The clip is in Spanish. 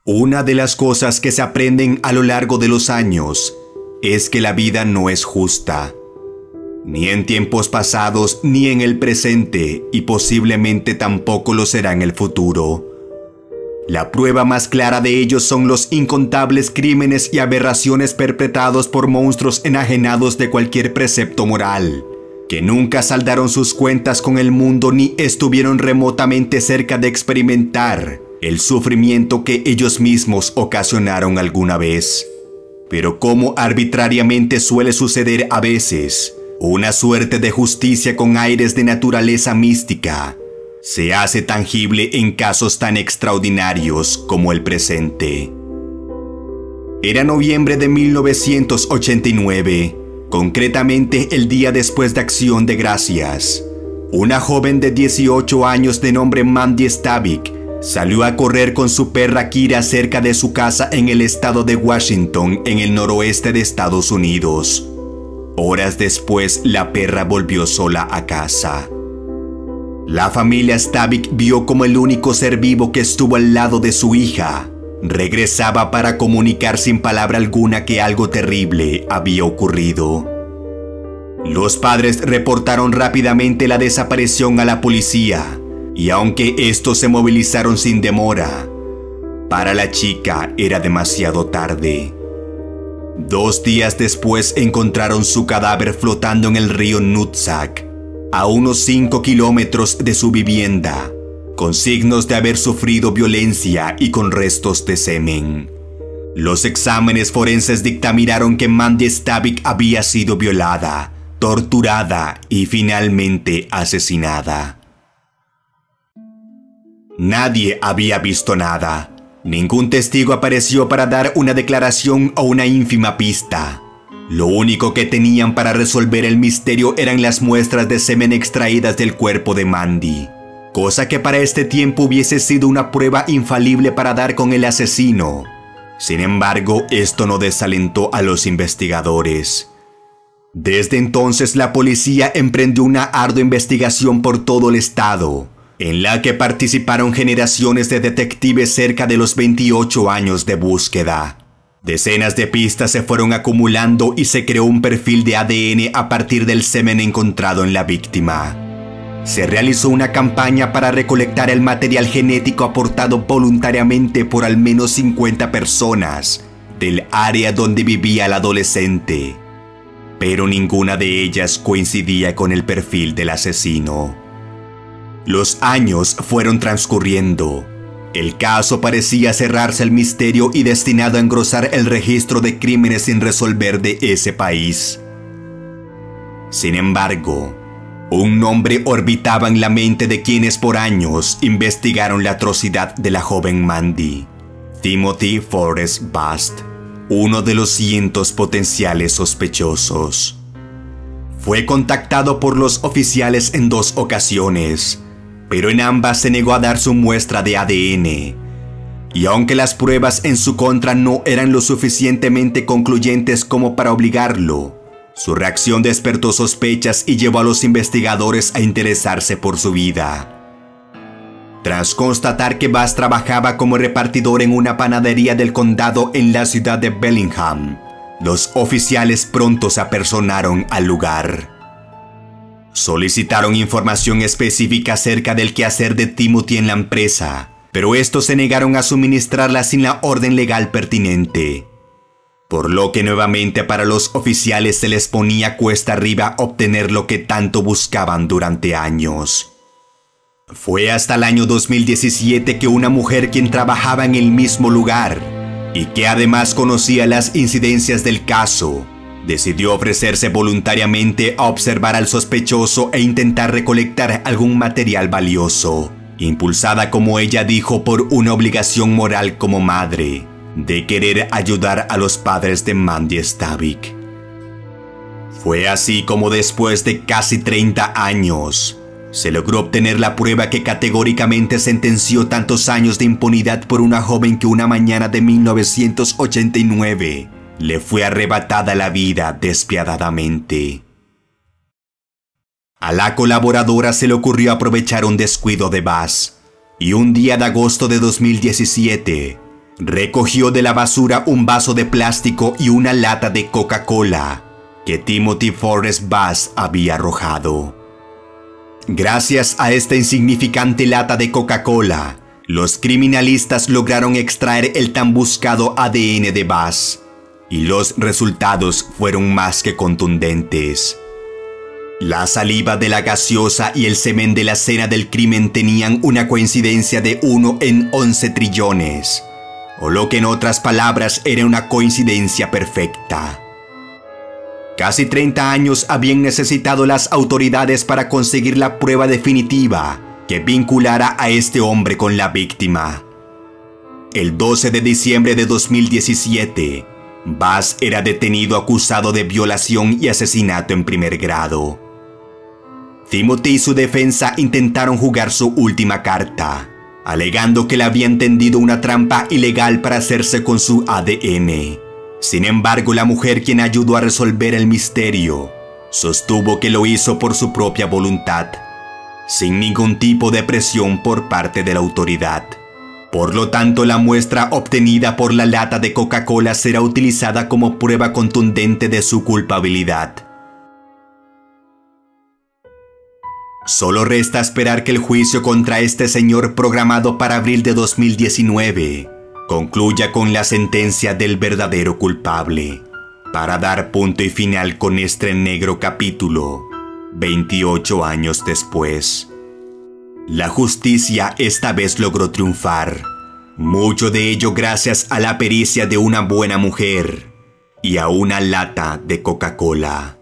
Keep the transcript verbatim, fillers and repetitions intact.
Una de las cosas que se aprenden a lo largo de los años es que la vida no es justa, ni en tiempos pasados ni en el presente, y posiblemente tampoco lo será en el futuro. La prueba más clara de ello son los incontables crímenes y aberraciones perpetrados por monstruos enajenados de cualquier precepto moral, que nunca saldaron sus cuentas con el mundo ni estuvieron remotamente cerca de experimentar el sufrimiento que ellos mismos ocasionaron alguna vez. Pero como arbitrariamente suele suceder a veces, una suerte de justicia con aires de naturaleza mística se hace tangible en casos tan extraordinarios como el presente. Era noviembre de mil novecientos ochenta y nueve, concretamente el día después de Acción de Gracias. Una joven de dieciocho años de nombre Mandy Stavik salió a correr con su perra Kira cerca de su casa en el estado de Washington, en el noroeste de Estados Unidos. Horas después, la perra volvió sola a casa. La familia Stavik vio como el único ser vivo que estuvo al lado de su hija regresaba para comunicar sin palabra alguna que algo terrible había ocurrido. Los padres reportaron rápidamente la desaparición a la policía, y aunque estos se movilizaron sin demora, para la chica era demasiado tarde. Dos días después encontraron su cadáver flotando en el río Nooksack, a unos cinco kilómetros de su vivienda, con signos de haber sufrido violencia y con restos de semen. Los exámenes forenses dictaminaron que Mandy Stavik había sido violada, torturada y finalmente asesinada. Nadie había visto nada. Ningún testigo apareció para dar una declaración o una ínfima pista. Lo único que tenían para resolver el misterio eran las muestras de semen extraídas del cuerpo de Mandy, cosa que para este tiempo hubiese sido una prueba infalible para dar con el asesino. Sin embargo, esto no desalentó a los investigadores. Desde entonces, la policía emprendió una ardua investigación por todo el estado, en la que participaron generaciones de detectives cerca de los veintiocho años de búsqueda. Decenas de pistas se fueron acumulando y se creó un perfil de A D N a partir del semen encontrado en la víctima. Se realizó una campaña para recolectar el material genético aportado voluntariamente por al menos cincuenta personas del área donde vivía el adolescente, pero ninguna de ellas coincidía con el perfil del asesino. Los años fueron transcurriendo. El caso parecía cerrarse al misterio y destinado a engrosar el registro de crímenes sin resolver de ese país. Sin embargo, un nombre orbitaba en la mente de quienes por años investigaron la atrocidad de la joven Mandy: Timothy Forrest Bust, uno de los cientos potenciales sospechosos. Fue contactado por los oficiales en dos ocasiones, pero en ambas se negó a dar su muestra de A D N. Y aunque las pruebas en su contra no eran lo suficientemente concluyentes como para obligarlo, su reacción despertó sospechas y llevó a los investigadores a interesarse por su vida. Tras constatar que Bust trabajaba como repartidor en una panadería del condado en la ciudad de Bellingham, los oficiales pronto se apersonaron al lugar. Solicitaron información específica acerca del quehacer de Timothy en la empresa, pero estos se negaron a suministrarla sin la orden legal pertinente, por lo que nuevamente para los oficiales se les ponía cuesta arriba obtener lo que tanto buscaban durante años. Fue hasta el año dos mil diecisiete que una mujer quien trabajaba en el mismo lugar y que además conocía las incidencias del caso, decidió ofrecerse voluntariamente a observar al sospechoso e intentar recolectar algún material valioso, impulsada, como ella dijo, por una obligación moral como madre, de querer ayudar a los padres de Mandy Stavik. Fue así como después de casi treinta años, se logró obtener la prueba que categóricamente sentenció tantos años de impunidad por una joven que una mañana de mil novecientos ochenta y nueve le fue arrebatada la vida despiadadamente. A la colaboradora se le ocurrió aprovechar un descuido de Bust, y un día de agosto de dos mil diecisiete, recogió de la basura un vaso de plástico y una lata de Coca-Cola que Timothy Forrest Bass había arrojado. Gracias a esta insignificante lata de Coca-Cola, los criminalistas lograron extraer el tan buscado A D N de Bass, y los resultados fueron más que contundentes. La saliva de la gaseosa y el semen de la escena del crimen tenían una coincidencia de uno en once trillones, o lo que en otras palabras era una coincidencia perfecta. Casi treinta años habían necesitado las autoridades para conseguir la prueba definitiva que vinculara a este hombre con la víctima. El doce de diciembre de dos mil diecisiete, Bass era detenido acusado de violación y asesinato en primer grado. Timothy y su defensa intentaron jugar su última carta, alegando que le habían tendido una trampa ilegal para hacerse con su A D N. Sin embargo, la mujer, quien ayudó a resolver el misterio, sostuvo que lo hizo por su propia voluntad, sin ningún tipo de presión por parte de la autoridad. Por lo tanto, la muestra obtenida por la lata de Coca-Cola será utilizada como prueba contundente de su culpabilidad. Solo resta esperar que el juicio contra este señor, programado para abril de dos mil diecinueve, concluya con la sentencia del verdadero culpable, para dar punto y final con este negro capítulo, veintiocho años después. La justicia esta vez logró triunfar, mucho de ello gracias a la pericia de una buena mujer y a una lata de Coca-Cola.